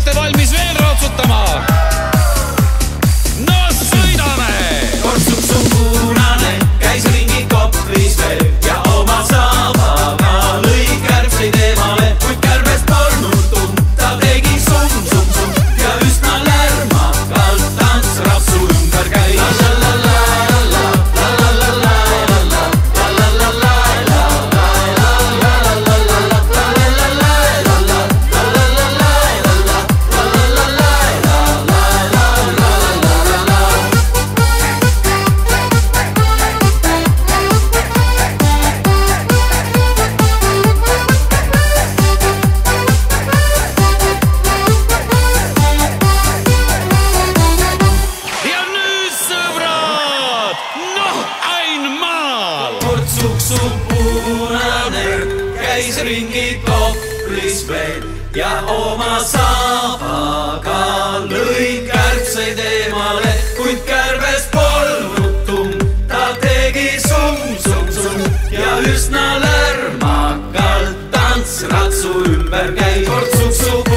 olete valmis veel rootsutama? No sõidame! Kortsuksu punane käis ringi Koplis veel ja oma saabaga lõi kärbseid eemale, kuid kärbest polnud tund, ta tegi sum-sum-sum ja üsna lärmakalt tants rapsu ümber käis. Kortsuksu punane käis ringi Koplis veel ja oma saabaga lõi kärbseid eemale, kuid kärbest polnud tund, ta tegi sum-sum-sum ja üsna lärmakalt tants ratsu ümber käis. Kortsuksu